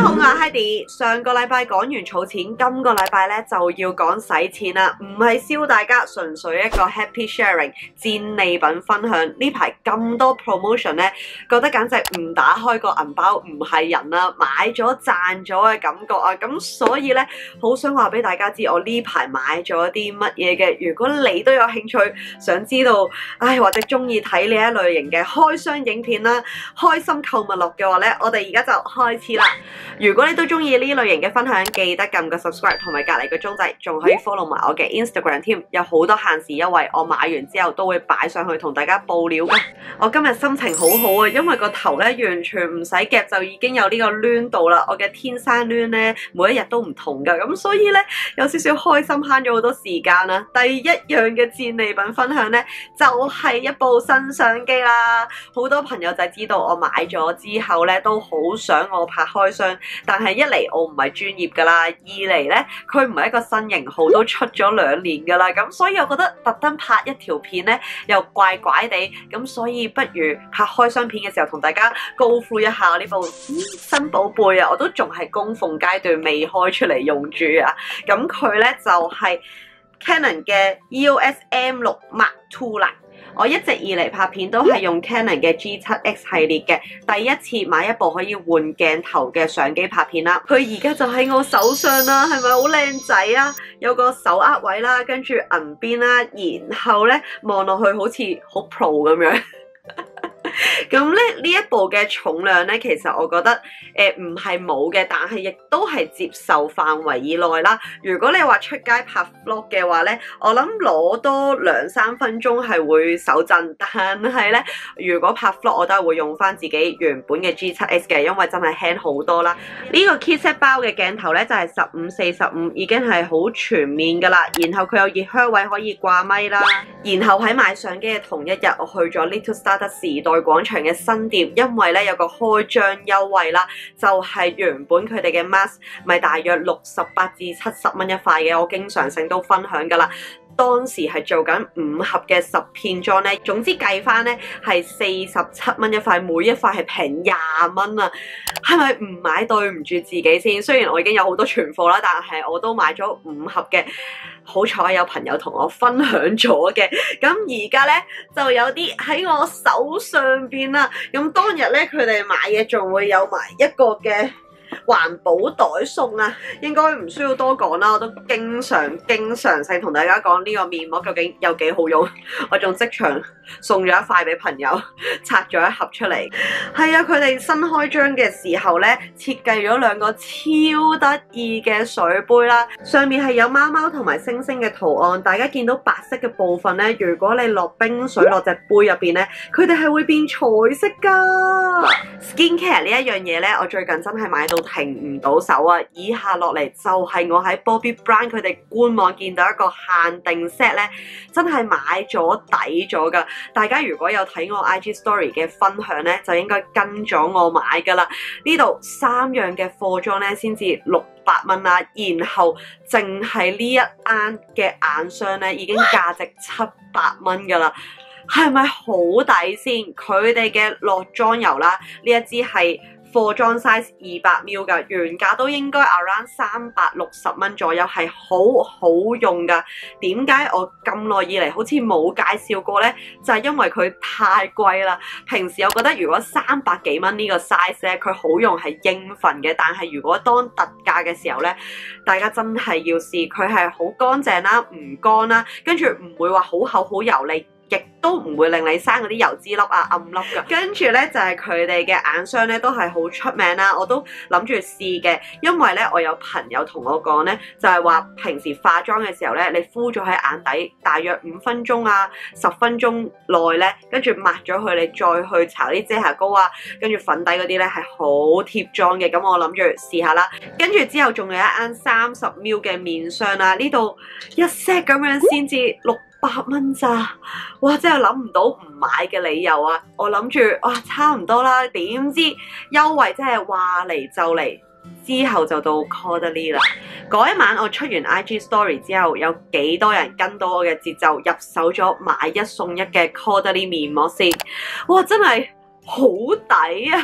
好，我係 Heidi。上個禮拜講完儲錢，今個禮拜咧就要講使錢啦，唔係燒大家，純粹一個 happy sharing 戰利品分享。呢排咁多 promotion 咧，覺得簡直唔打開個銀包唔係人啦，買咗賺咗嘅感覺啊！咁所以咧，好想話俾大家知，我呢排買咗啲乜嘢嘅。如果你都有興趣，想知道，或者中意睇呢一類型嘅開箱影片啦，開心購物樂嘅話咧，我哋而家就開始啦。如果你都中意呢類型嘅分享，記得撳個 subscribe 同埋隔離個鐘仔，仲可以 follow 埋我嘅 Instagram 添，有好多限時優惠，我買完之後都會擺上去同大家報料㗎。我今日心情好好啊，因為個頭咧完全唔使夾就已經有呢個攣度啦。我嘅天生攣咧，每一日都唔同㗎，咁所以咧有少少開心，慳咗好多時間啦。第一樣嘅戰利品分享咧，就係一部新相機啦。好多朋友就知道我買咗之後咧，都好想我拍開箱。但係一嚟我唔係專業㗎啦，二嚟咧佢唔係一個新型號，都出咗2年㗎啦，咁所以我覺得特登拍一條片咧又怪怪地，咁所以不如拍開箱片嘅時候同大家高呼一下呢部新寶貝啊！我都仲係供奉階段，未開出嚟用住啊！咁佢咧就係 Canon 嘅 EOS M6 Mark II 啦。我一直以嚟拍片都係用 Canon 嘅 G7X 系列嘅，第一次買一部可以換鏡頭嘅相機拍片啦。佢而家就喺我手上啦，係咪好靚仔啊？有個手握位啦，跟住銀邊啦，然後咧望落去好似好 pro 咁樣。咁咧呢一部嘅重量咧，其實我覺得唔係冇嘅，但係亦都係接受範圍以內啦。如果你話出街拍 vlog 嘅話咧，我諗攞多2-3分鐘係會手震，但係咧如果拍 vlog 我都係會用翻自己原本嘅 G7X 嘅，因為真係輕好多啦。呢個 kit set 包嘅鏡頭咧就係15-45，已經係好全面噶啦。然後佢有熱靴位可以掛咪啦。然後喺買相機嘅同一日，我去咗 Little Stardust 時代廣場嘅新店，因為咧有個開張優惠啦，就係原本佢哋嘅 mask 咪大約68至70蚊一塊嘅，我經常性都分享噶啦。當時係做緊5盒嘅10片裝咧，總之計翻咧係47蚊一塊，每一塊係平20蚊啊！係咪唔買對唔住自己先？雖然我已經有好多存貨啦，但係我都買咗5盒嘅。好彩有朋友同我分享咗嘅，咁而家咧就有啲喺我手上邊啦。咁當日咧佢哋買嘢仲會有埋一個嘅環保袋送啊，應該唔需要多講啦，我都經常性同大家講呢個面膜究竟有幾好用，我仲即場送咗一塊俾朋友，拆咗一盒出嚟。係啊，佢哋新開張嘅時候咧，設計咗2個超得意嘅水杯啦，上面係有貓貓同埋星星嘅圖案，大家見到白色嘅部分咧，如果你落冰水落隻杯入邊咧，佢哋係會變彩色㗎。Skincare 呢一樣嘢咧，我最近真係買到停唔到手啊！以下落嚟就係我喺 Bobbi Brown 佢哋官網見到一個限定 set 咧，真係買咗抵咗㗎。大家如果有睇我 IG Story 嘅分享咧，就應該跟咗我買㗎啦。呢度3樣嘅貨裝咧，先至600蚊啦，然後淨係呢一啱嘅眼霜咧，已經價值700蚊㗎啦。係咪好抵先？佢哋嘅落妝油啦，呢一支係貨裝 size 200ml 㗎，原價都應該 around 360蚊左右，係好好用㗎。點解我咁耐以嚟好似冇介紹過呢？就係因為佢太貴啦。平時我覺得如果300幾蚊呢個 size 咧，佢好用係應份嘅，但係如果當特價嘅時候呢，大家真係要試，佢係好乾淨啦，唔乾啦，跟住唔會話好厚好油膩。亦都唔會令你生嗰啲油脂粒啊、暗粒㗎。跟住咧就係佢哋嘅眼霜咧都係好出名啦，我都諗住試嘅，因為咧我有朋友同我講咧，就係話平時化妝嘅時候咧，你敷咗喺眼底大約5分鐘啊、10分鐘內咧，跟住抹咗佢，你再去搽啲遮瑕膏啊，跟住粉底嗰啲咧係好貼妝嘅，咁我諗住試下啦。跟住之後仲有一啱30ml嘅面霜啦，呢度一 set 咁樣先至600蚊咋，哇！真係諗唔到唔買嘅理由啊！我諗住哇差唔多啦，點知優惠真係話嚟就嚟，之後就到 Caudalie 啦。嗰一晚我出完 IG Story 之後，有幾多人跟到我嘅節奏，入手咗買1送1嘅 Caudalie 面膜先，哇！真係好抵啊！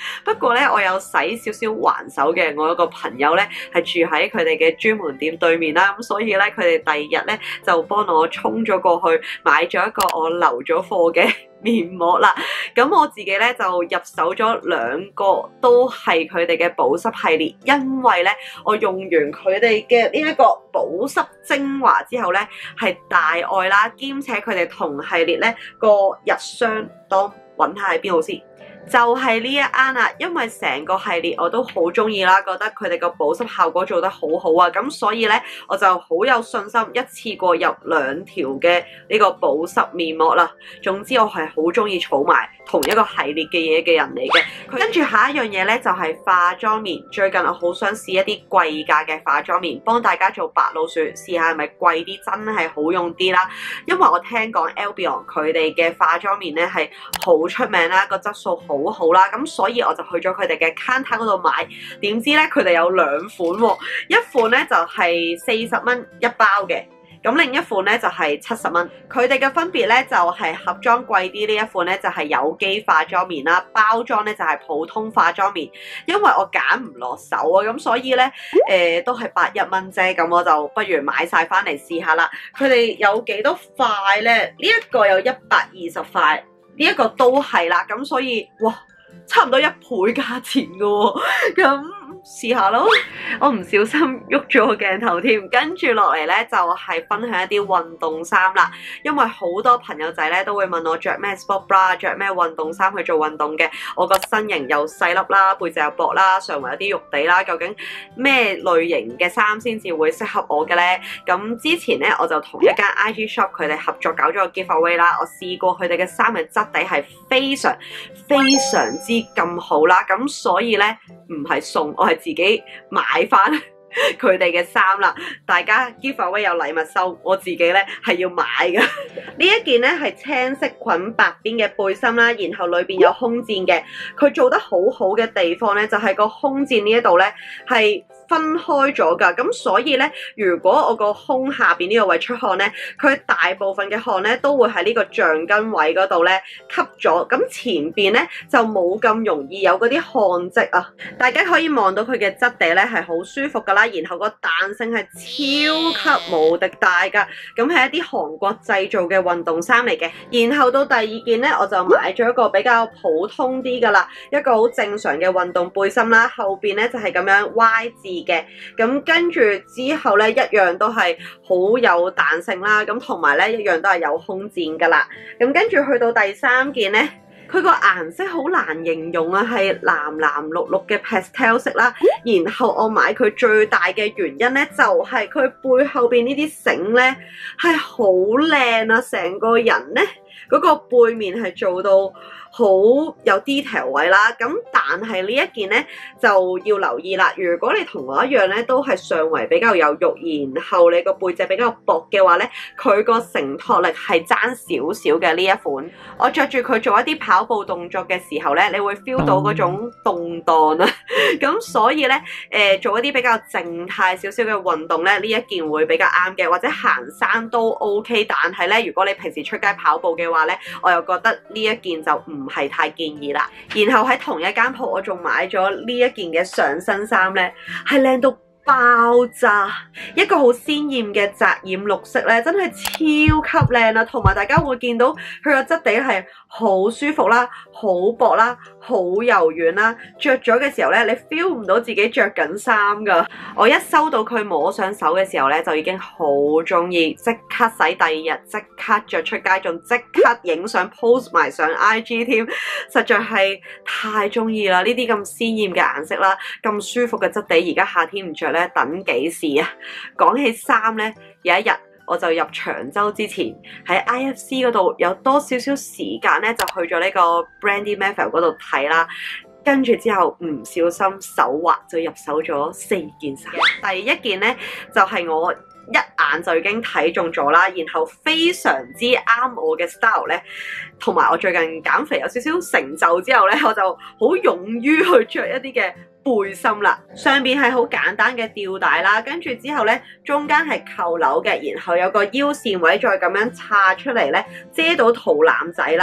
不過咧，我有使少少還手嘅，我有個朋友咧係住喺佢哋嘅專門店對面啦，咁所以咧佢哋第二日咧就幫我衝咗過去買咗一個我留咗貨嘅面膜啦。咁我自己咧就入手咗2個都係佢哋嘅保濕系列，因為咧我用完佢哋嘅呢一個保濕精華之後咧係大愛啦，兼且佢哋同系列咧個日霜當揾下喺邊度先。就係呢一啱啦，因為成個系列我都好中意啦，覺得佢哋個保濕效果做得好好啊，咁所以咧我就好有信心一次過入2條嘅呢個保濕面膜啦。總之我係好中意儲埋同一個系列嘅嘢嘅人嚟嘅。跟住下一樣嘢咧就係化妝棉，最近我好想試一啲貴價嘅化妝棉，幫大家做白老鼠，試下係咪貴啲，真係好用啲啦。因為我聽講 Albion 佢哋嘅化妝棉咧係好出名啦，個質素好好啦，咁所以我就去咗佢哋嘅 counter 嗰度買，點知咧佢哋有2款喎，一款咧就係40蚊一包嘅，咁另一款咧就係70蚊。佢哋嘅分別咧就係盒裝貴啲呢一款咧就係有機化妝棉啦，包裝咧就係普通化妝棉。因為我揀唔落手啊，咁所以咧都係81蚊啫，咁我就不如買晒翻嚟試下啦。佢哋有幾多塊咧？呢一個有120塊。呢一個都係啦，咁所以哇，差唔多1倍價錢㗎喎，咁試下咯。我唔小心喐咗個鏡頭添，跟住落嚟咧就係分享一啲運動衫啦。因為好多朋友仔咧都會問我着咩 sport bra， 着咩運動衫去做運動嘅。我個身形又細粒啦，背脊又薄啦，上圍有啲肉地啦，究竟咩類型嘅衫先至會適合我嘅咧？咁之前咧我就同一間 IG shop 佢哋合作搞咗個 giveaway 啦，我試過佢哋嘅衫嘅質地係非常之咁好啦，咁所以咧唔係送，我係自己買翻佢哋嘅衫啦。大家 giveaway 有禮物收，我自己咧係要買㗎。呢一件咧係青色裙白邊嘅背心啦，然後裏邊有胸墊嘅。佢做得好好嘅地方咧，就係個胸墊呢一度咧係分開咗㗎，咁所以咧，如果我個胸下邊呢個位出汗咧，佢大部分嘅汗咧都會喺呢個橡筋位嗰度咧吸咗，咁前邊咧就冇咁容易有嗰啲汗漬啊。大家可以望到佢嘅質地咧係好舒服㗎啦，然後個彈性係超級無敵大㗎，咁係一啲韓國製造嘅運動衫嚟嘅。然後到第二件咧，我就買咗一個比較普通啲㗎啦，一個好正常嘅運動背心啦，後邊咧就係咁樣 Y 字嘅，咁跟住之後咧一樣都係好有彈性啦，咁同埋咧一樣都係有胸墊㗎啦。咁跟住去到第3件咧，佢個顏色好難形容啊，係藍藍綠綠嘅 pastel 色啦。然後我買佢最大嘅原因咧，就係佢背後邊呢啲繩咧係好靚啊，成個人咧嗰個背面係做到好有 detail 位啦，咁但係呢一件咧就要留意啦。如果你同我一樣咧，都係上圍比較有肉，然後你個背脊比較薄嘅話咧，佢個承托力係爭少少嘅呢一款。我着住佢做一啲跑步動作嘅時候咧，你會 feel 到嗰種動盪啊。咁所以咧，做一啲比較靜態少少嘅運動咧，呢一件會比較啱嘅，或者行山都 OK。但係咧，如果你平時出街跑步嘅話咧，我又覺得呢一件就唔係太建議啦。然後喺同一間鋪，我仲買咗呢一件嘅上身衫咧，係靚到爆炸，一個好鮮豔嘅澤染綠色咧，真係超級靚啊！同埋大家會見到佢個質地係好舒服啦，好薄啦，好柔軟啦，着咗嘅時候咧，你 feel 唔到自己着緊衫噶。我一收到佢摸上手嘅時候咧，就已經好中意，即刻洗第2日，即刻着出街，仲即刻影相 post 埋上 IG 添，實在係太中意啦！呢啲咁鮮豔嘅顏色啦，咁舒服嘅質地，而家夏天唔着咧，等幾時啊？講起衫咧，有一日我就入長洲之前喺 IFC 嗰度有多少少時間咧，就去咗呢個 Brandy Melville 嗰度睇啦。跟住之後唔小心手滑就入手咗4件衫。第一件咧就係我一眼就已經睇中咗啦，然後非常之啱我嘅 style 咧，同埋我最近減肥有少少成就之後咧，我就好勇於去着一啲嘅背心啦。上邊係好簡單嘅吊帶啦，跟住之後咧中間係扣鈕嘅，然後有個腰線位再咁樣叉出嚟咧，遮到肚腩仔啦。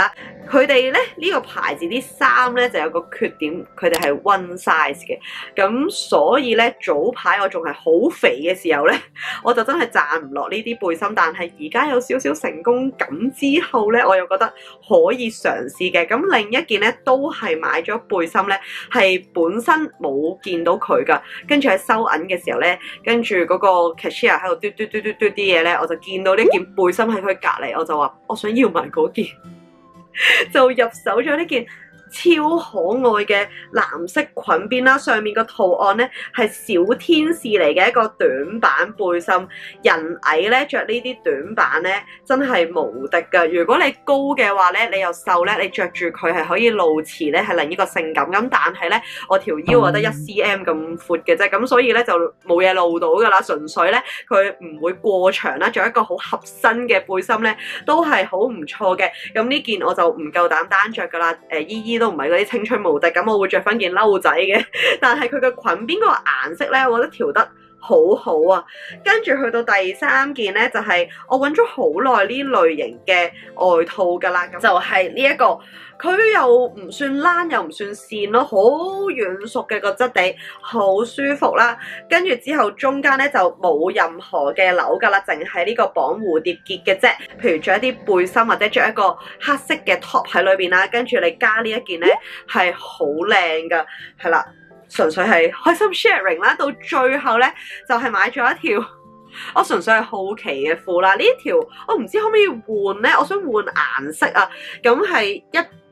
佢哋咧呢個牌子啲衫咧就有個缺點，佢哋係 one size 嘅，咁所以咧早排我仲係好肥嘅時候咧，我就真係賺唔落呢啲背心，但係而家有少少成功感之後咧，我又覺得可以嘗試嘅。咁另一件咧都係買咗背心咧，係本身冇見到佢噶，跟住喺收銀嘅時候咧，跟住嗰個 cashier 喺度嘟啲嘢咧，我就見到呢件背心喺佢隔離，我就話我想要埋嗰件。就入手咗呢件超可愛嘅藍色裙邊啦，上面個圖案咧係小天使嚟嘅一個短版背心，人矮咧着呢啲短版咧真係無敵噶。如果你高嘅話咧，你又瘦咧，你着住佢係可以露臍咧，係另一個性感。咁但係咧，我條腰我得1cm 咁闊嘅啫，咁所以咧就冇嘢露到噶啦，純粹咧佢唔會過長啦，做一個好合身嘅背心咧都係好唔錯嘅。咁呢件我就唔夠膽單着噶啦，依依都唔係嗰啲青春無敵，咁我會着翻件褸仔嘅。但係佢嘅裙邊嗰個顏色咧，我覺得調得好好啊。跟住去到第三件咧，就係我揾咗好耐呢類型嘅外套噶啦，就係呢一個。佢又唔算冷又唔算線咯，好軟熟嘅個質地，好舒服啦。跟住之後中間咧就冇任何嘅紐噶啦，淨係呢個綁蝴蝶結嘅啫。譬如着一啲背心或者着一個黑色嘅 top 喺裏邊啦，跟住你加呢一件咧係好靚噶，係啦，純粹係開心 sharing 啦。到最後咧就係買咗一條。我純粹係好奇嘅褲啦，呢條我唔知可唔可以換咧，我想換顏色啊，咁係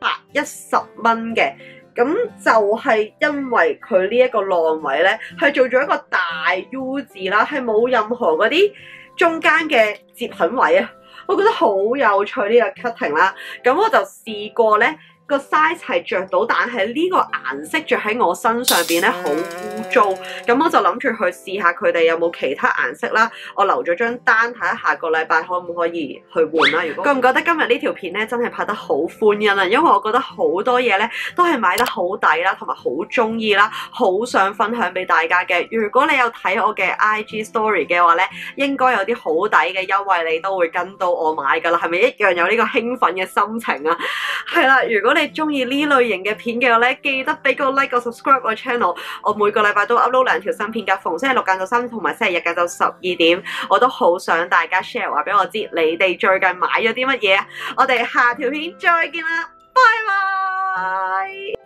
110蚊嘅，咁就係因為佢呢一個浪位咧，係做咗一個大 U 字啦，係冇任何嗰啲中間嘅接痕位啊，我覺得好有趣呢個 cutting 啦，咁我就試過咧。個 size 係着到，但係呢個顏色着喺我身上邊咧好污糟，咁我就諗住去試下佢哋有冇其他顏色啦。我留咗張單睇下下個禮拜可唔可以去換啦。如果覺唔覺得今日呢條片咧真係拍得好歡欣啊？因為我覺得好多嘢咧都係買得好抵啦，同埋好中意啦，好想分享俾大家嘅。如果你有睇我嘅 IG story 嘅話咧，應該有啲好抵嘅優惠你都會跟到我買噶啦，係咪一樣有呢個興奮嘅心情啊？係啦，如果你中意呢類型嘅片嘅話咧，記得俾個 like 個 subscribe 我 channel。我每個禮拜都 upload 2條新片㗎，逢星期六晏晝3同埋星期日晏晝12點。我都好想大家 share 話俾我知，你哋最近買咗啲乜嘢啊？我哋下條片再見啦，拜拜。